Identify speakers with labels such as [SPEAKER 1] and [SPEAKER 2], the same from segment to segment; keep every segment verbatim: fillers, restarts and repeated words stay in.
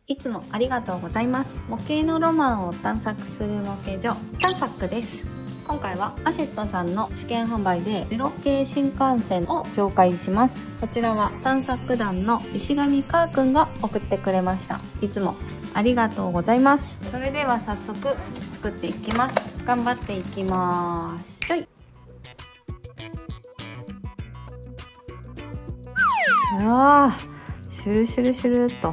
[SPEAKER 1] いつもありがとうございます。模型のロマンを探索する模型所探索です。今回はアシェットさんの試験販売でゼロ系新幹線を紹介します。こちらは探索団の石上かーくんが送ってくれました。いつもありがとうございます。それでは早速作っていきます。頑張っていきます。しょい。うわー、シュルシュルシュルっと。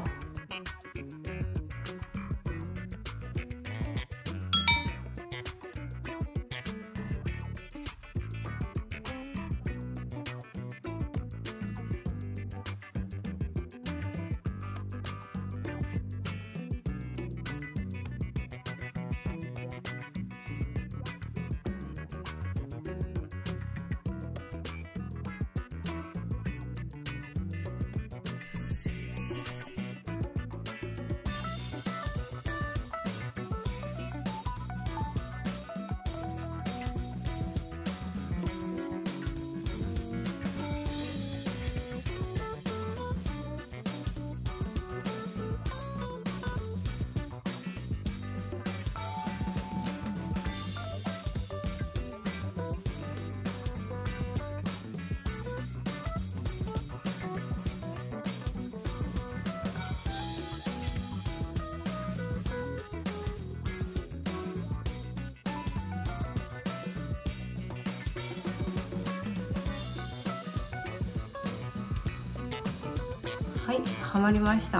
[SPEAKER 1] はい、はまりました。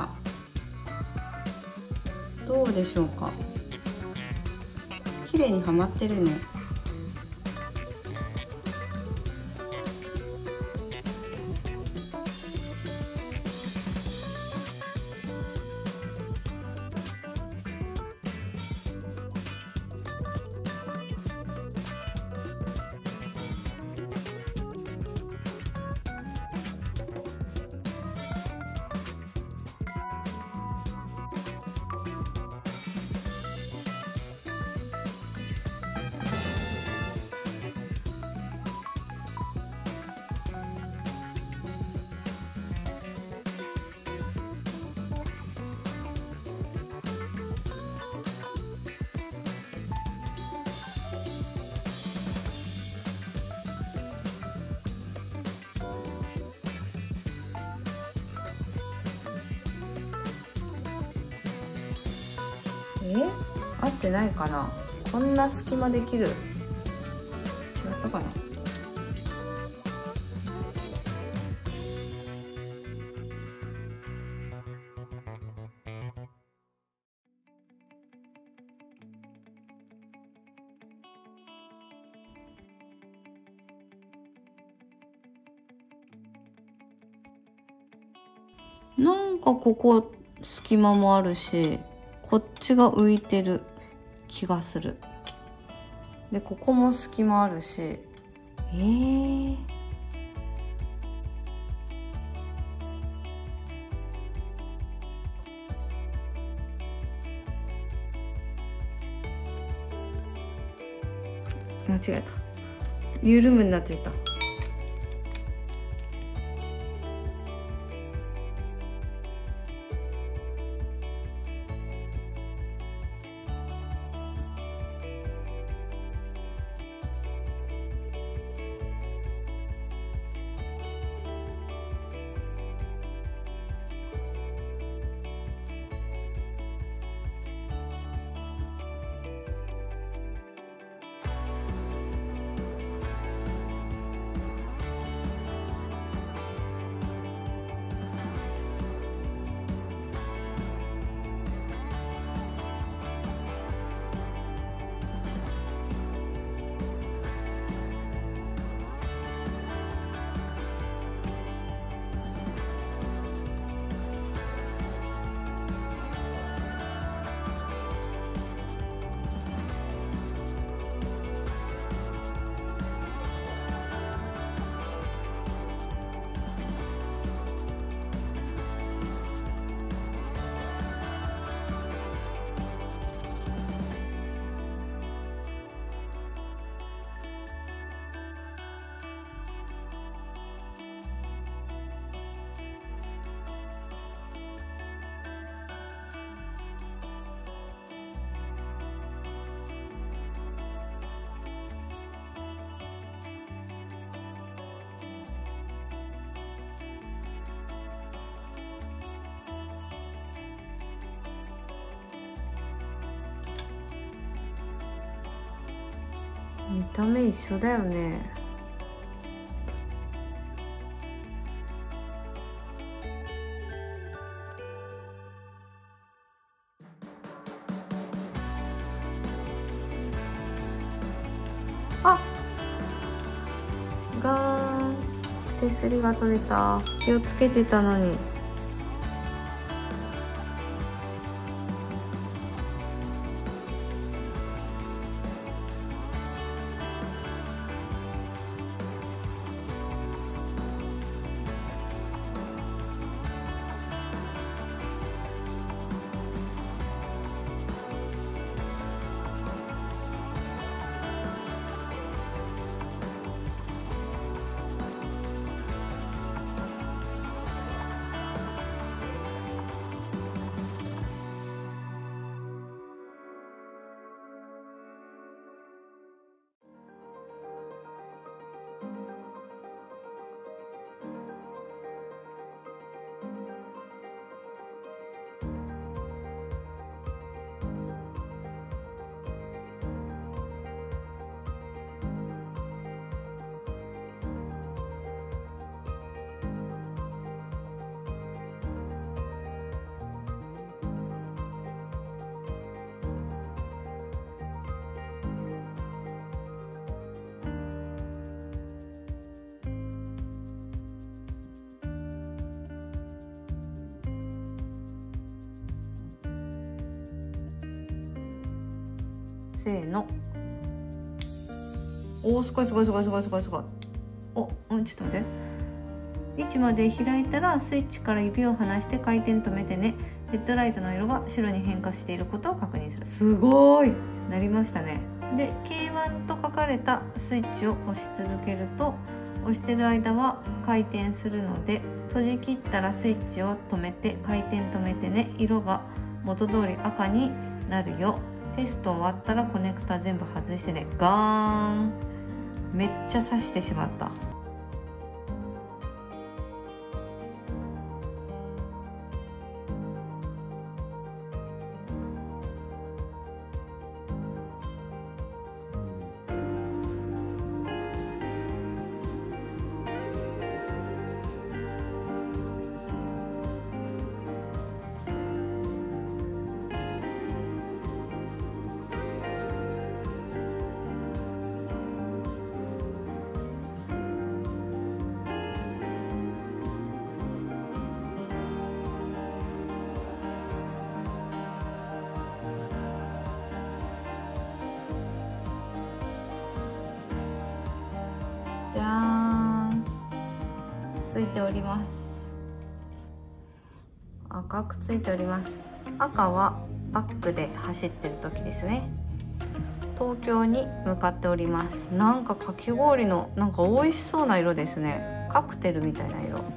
[SPEAKER 1] どうでしょうか。綺麗にはまってるね。え、合ってないかな。こんな隙間できる。違ったかな。なんかここ隙間もあるし、こっちが浮いてる気がする。でここも隙間あるし、えー、間違えた。緩むになってた。 た目一緒だよね。あ、ガーン、手すりが取れた。気をつけてたのに。せーの。おお、すごいすごいすごいすごいすごいすごい。お、うん、ちょっと待って。位置まで開いたらスイッチから指を離して回転止めてね。ヘッドライトの色が白に変化していることを確認する。すごいなりましたね。で ケーワン と書かれたスイッチを押し続けると、押してる間は回転するので、閉じ切ったらスイッチを止めて回転止めてね。色が元通り赤になるよ。テスト終わったらコネクタ全部外してね。ガーン。めっちゃ刺してしまった。じゃーん、ついております。赤くついております。赤はバックで走ってる時ですね。東京に向かっております。なんかかき氷のなんか美味しそうな色ですね。カクテルみたいな色。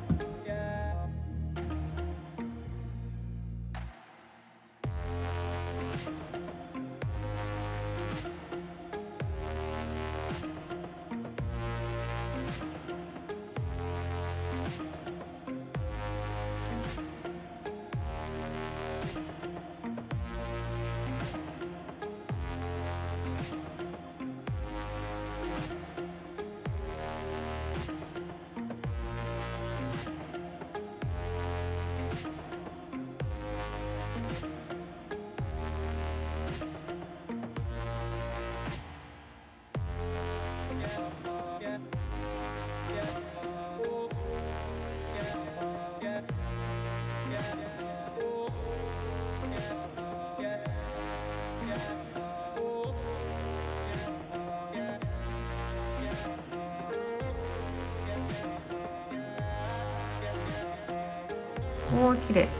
[SPEAKER 1] おー、綺麗。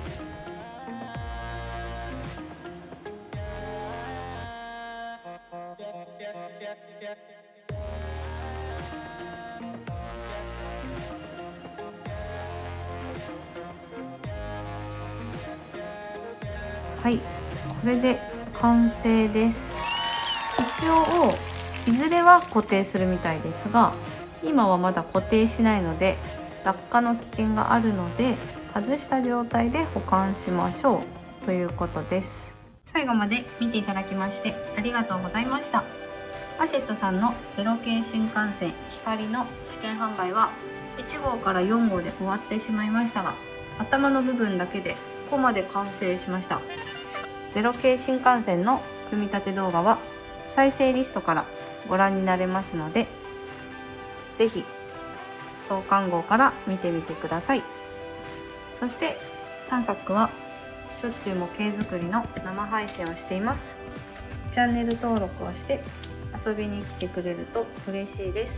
[SPEAKER 1] はい、これで完成です。一応いずれは固定するみたいですが、今はまだ固定しないので落下の危険があるので、外した状態で保管しましょうということです。最後まで見ていただきましてありがとうございました。 アシェットさんのゼロ系新幹線光の試験販売はいち号からよん号で終わってしまいましたが、頭の部分だけでここまで完成しました。ゼロ系新幹線の組み立て動画は再生リストからご覧になれますので、ぜひ創刊号から見てみてください。そして探索はしょっちゅう模型作りの生配信をしています。チャンネル登録をして遊びに来てくれると嬉しいです。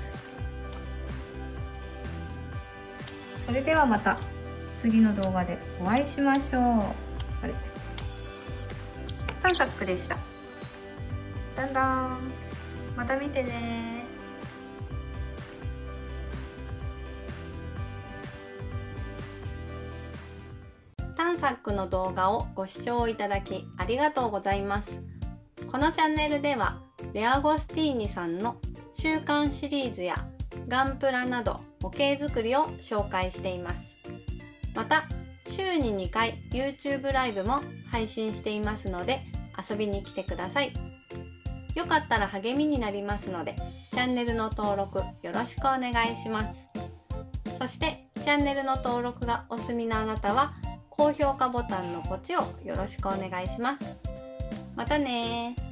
[SPEAKER 1] それではまた次の動画でお会いしましょう。あれ、探索でした。だんだんまた見てね。探索の動画をご視聴いただきありがとうございます。このチャンネルではデアゴスティーニさんの週刊シリーズやガンプラなど模型作りを紹介しています。また週ににかい YouTube ライブも配信していますので遊びに来てください。よかったら励みになりますのでチャンネルの登録よろしくお願いします。そしてチャンネルの登録がお済みのあなたは高評価ボタンのポチをよろしくお願いします。またねー。